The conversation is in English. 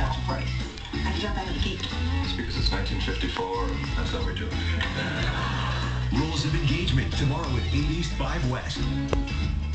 bachelor party. How'd you jump out of the gate? It's because it's 1954, and that's how we do it. Rules of Engagement, tomorrow at 8 East, 5 West.